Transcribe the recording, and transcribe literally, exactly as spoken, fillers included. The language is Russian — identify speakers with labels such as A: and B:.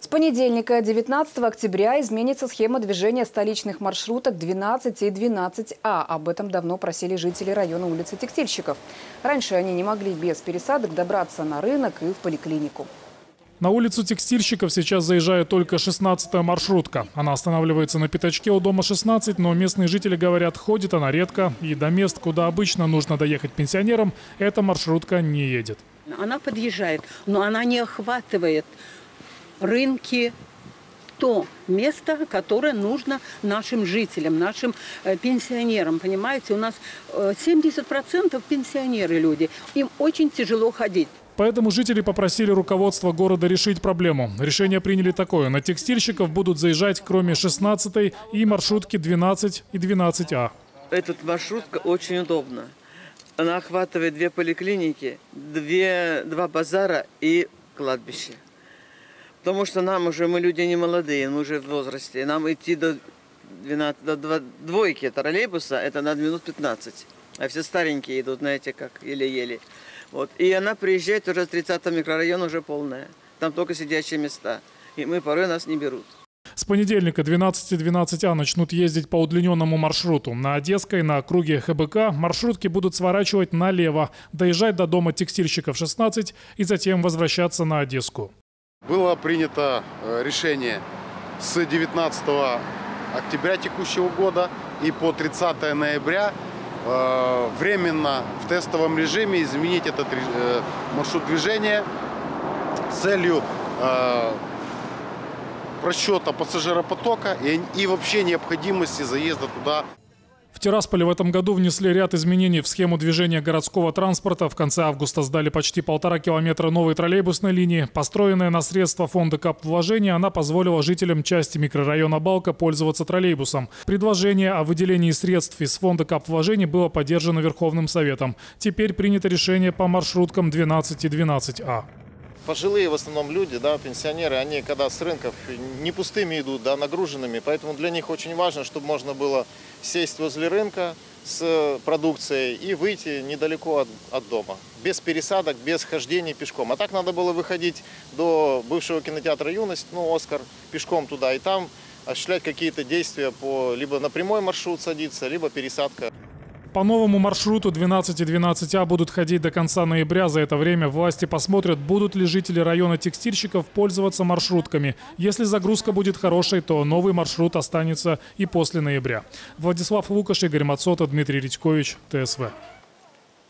A: С понедельника, девятнадцатого октября, изменится схема движения столичных маршруток двенадцать и двенадцать А. Об этом давно просили жители района улицы Текстильщиков. Раньше они не могли без пересадок добраться на рынок и в поликлинику.
B: На улицу Текстильщиков сейчас заезжает только шестнадцатая маршрутка. Она останавливается на пятачке у дома шестнадцать, но местные жители говорят, ходит она редко. И до мест, куда обычно нужно доехать пенсионерам, эта маршрутка не едет.
C: Она подъезжает, но она не охватывает рынки, то место, которое нужно нашим жителям, нашим э, пенсионерам. Понимаете, у нас э, семьдесят процентов пенсионеры люди. Им очень тяжело ходить.
B: Поэтому жители попросили руководство города решить проблему. Решение приняли такое. На Текстильщиков будут заезжать кроме шестнадцатой и маршрутки двенадцать и двенадцать А.
D: Эта маршрутка очень удобна. Она охватывает две поликлиники, две, два базара и кладбище. Потому что нам уже, мы люди не молодые, мы уже в возрасте. Нам идти до, двенадцати, до двойки троллейбуса, это надо минут пятнадцать. А все старенькие идут, знаете, как еле-еле. Вот. И она приезжает уже с тридцатого микрорайона уже полная. Там только сидячие места. И мы порой нас не берут.
B: С понедельника двенадцать и двенадцать А начнут ездить по удлиненному маршруту. На Одесской, на округе Х Б К маршрутки будут сворачивать налево, доезжать до дома Текстильщиков шестнадцать и затем возвращаться на Одесскую.
E: Было принято решение с девятнадцатого октября текущего года и по тридцатое ноября э, временно в тестовом режиме изменить этот э, маршрут движения с целью э, расчета пассажиропотока и, и вообще необходимости заезда туда.
B: В Тирасполе в этом году внесли ряд изменений в схему движения городского транспорта. В конце августа сдали почти полтора километра новой троллейбусной линии. Построенная на средства фонда капвложения, она позволила жителям части микрорайона Балка пользоваться троллейбусом. Предложение о выделении средств из фонда капвложения было поддержано Верховным Советом. Теперь принято решение по маршруткам двенадцать и двенадцать А.
F: Пожилые в основном люди, да, пенсионеры, они когда с рынков не пустыми идут, да, нагруженными. Поэтому для них очень важно, чтобы можно было сесть возле рынка с продукцией и выйти недалеко от, от дома. Без пересадок, без хождения пешком. А так надо было выходить до бывшего кинотеатра «Юность», ну, «Оскар», пешком туда и там осуществлять какие-то действия по либо на прямой маршрут садиться, либо пересадка.
B: По новому маршруту двенадцать и двенадцать А будут ходить до конца ноября. За это время власти посмотрят, будут ли жители района Текстильщиков пользоваться маршрутками. Если загрузка будет хорошей, то новый маршрут останется и после ноября. Владислав Лукаш, Игорь Мацота, Дмитрий Редькович, Т С В.